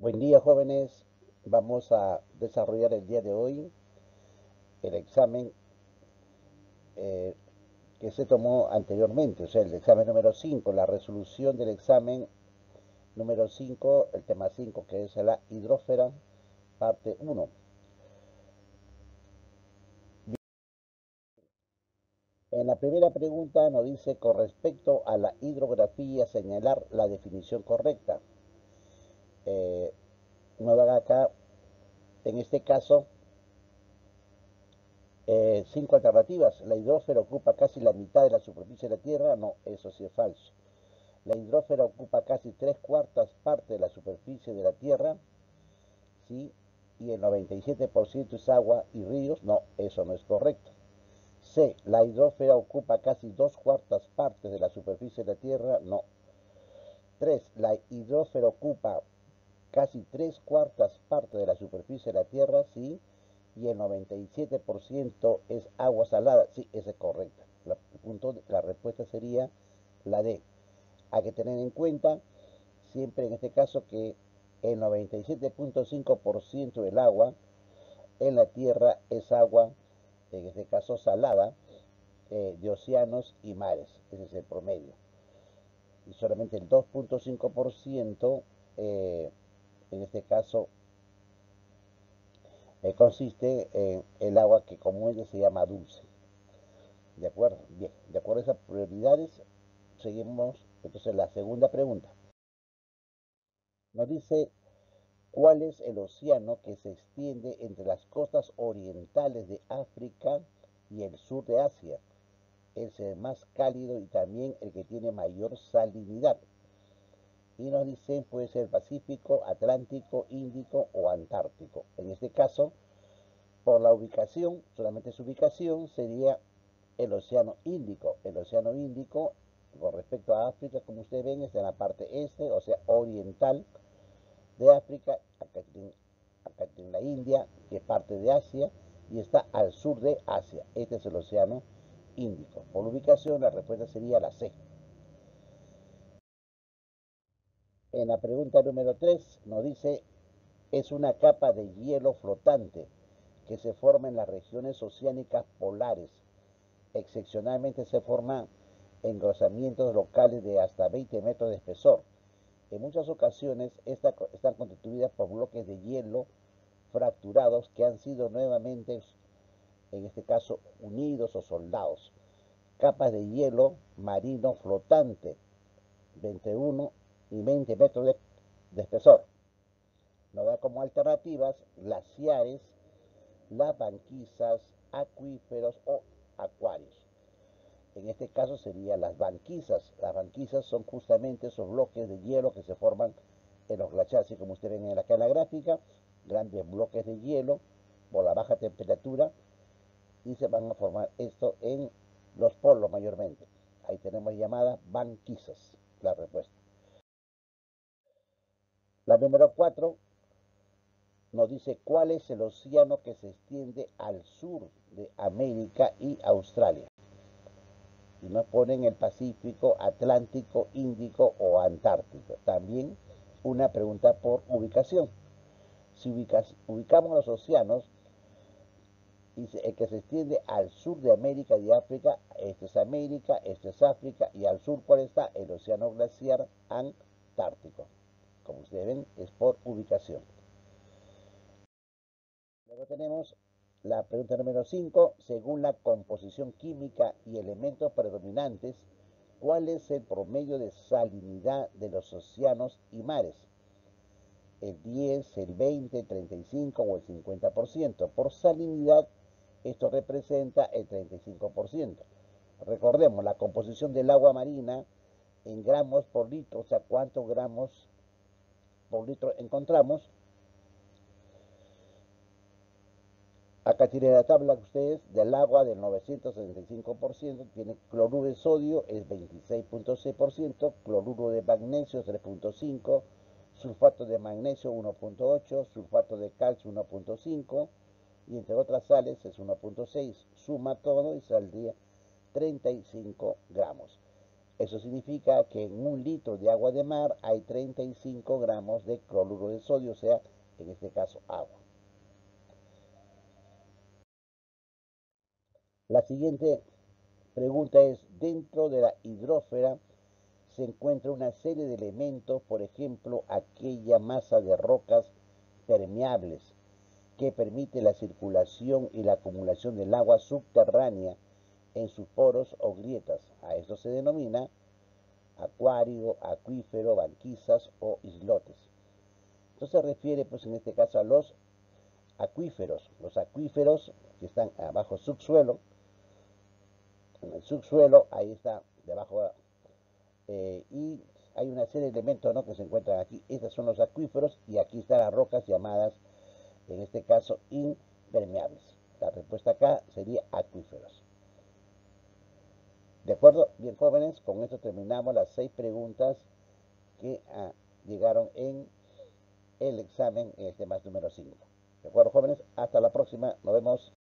Buen día, jóvenes. Vamos a desarrollar el día de hoy el examen eh, que se tomó anteriormente, o sea, el examen número 5, la resolución del examen número 5, el tema 5, que es la hidrósfera, parte 1. En la primera pregunta nos dice, con respecto a la hidrografía, señalar la definición correcta. Eh, nos dan acá, en este caso, cinco alternativas. La hidrósfera ocupa casi la mitad de la superficie de la Tierra. No, eso sí es falso. La hidrósfera ocupa casi tres cuartas partes de la superficie de la Tierra, ¿sí? Y el 97% es agua y ríos. No, eso no es correcto. C. La hidrósfera ocupa casi dos cuartas partes de la superficie de la Tierra. No. 3. La hidrósfera ocupa casi tres cuartas partes de la superficie de la Tierra, sí, y el 97% es agua salada. Sí, esa es correcta. La respuesta sería la D. Hay que tener en cuenta siempre en este caso que el 97.5% del agua en la Tierra es agua, en este caso salada, de océanos y mares. Ese es el promedio. Y solamente el 2.5%, en este caso, consiste en el agua que comúnmente se llama dulce. ¿De acuerdo? Bien, de acuerdo a esas prioridades, seguimos entonces la segunda pregunta. Nos dice, ¿cuál es el océano que se extiende entre las costas orientales de África y el sur de Asia? Es el más cálido y también el que tiene mayor salinidad. Y nos dicen, puede ser Pacífico, Atlántico, Índico o Antártico. En este caso, por la ubicación, solamente su ubicación sería el Océano Índico. El Océano Índico, con respecto a África, como ustedes ven, está en la parte este, o sea, oriental de África. Acá tiene la India, que es parte de Asia, y está al sur de Asia. Este es el Océano Índico. Por ubicación, la respuesta sería la C. En la pregunta número 3 nos dice, es una capa de hielo flotante que se forma en las regiones oceánicas polares. Excepcionalmente se forman engrosamientos locales de hasta 20 metros de espesor. En muchas ocasiones están constituidas por bloques de hielo fracturados que han sido nuevamente, en este caso, unidos o soldados. Capas de hielo marino flotante, 21 y 20 metros de espesor. Nos da como alternativas glaciares, las banquisas, acuíferos o acuarios. En este caso serían las banquisas. Las banquisas son justamente esos bloques de hielo que se forman en los glaciares, así como ustedes ven acá en la gráfica, grandes bloques de hielo por la baja temperatura y se van a formar esto en los polos mayormente. Ahí tenemos llamadas banquisas, la respuesta. La número 4 nos dice cuál es el océano que se extiende al sur de América y Australia. Y nos ponen el Pacífico, Atlántico, Índico o Antártico. También una pregunta por ubicación. Si ubicamos los océanos, dice el que se extiende al sur de América y África, este es América, este es África, y al sur, ¿cuál está? El océano glaciar Antártico. Como ustedes ven, es por ubicación. Luego tenemos la pregunta número 5. Según la composición química y elementos predominantes, ¿cuál es el promedio de salinidad de los océanos y mares? ¿El 10, el 20, el 35 o el 50%? Por salinidad, esto representa el 35%. Recordemos, la composición del agua marina en gramos por litro, o sea, cuántos gramos por litro encontramos. Acá tiene la tabla que ustedes del agua del 975%, tiene cloruro de sodio es 26.6%, cloruro de magnesio 3.5%, sulfato de magnesio 1.8%, sulfato de calcio 1.5% y entre otras sales es 1.6%. Suma todo y saldría 35 gramos. Eso significa que en un litro de agua de mar hay 35 gramos de cloruro de sodio, o sea, en este caso agua. La siguiente pregunta es, dentro de la hidrósfera se encuentra una serie de elementos, por ejemplo, aquella masa de rocas permeables que permite la circulación y la acumulación del agua subterránea en sus poros o grietas. A esto se denomina acuario, acuífero, banquisas o islotes. Esto se refiere, pues en este caso, a los acuíferos que están abajo subsuelo. En el subsuelo, ahí está, debajo, y hay una serie de elementos, ¿no?, que se encuentran aquí. Estos son los acuíferos y aquí están las rocas llamadas, en este caso, impermeables. La respuesta acá sería acuíferos. ¿De acuerdo? Bien, jóvenes, con esto terminamos las 6 preguntas que llegaron en el examen, más número 5. ¿De acuerdo, jóvenes? Hasta la próxima. Nos vemos.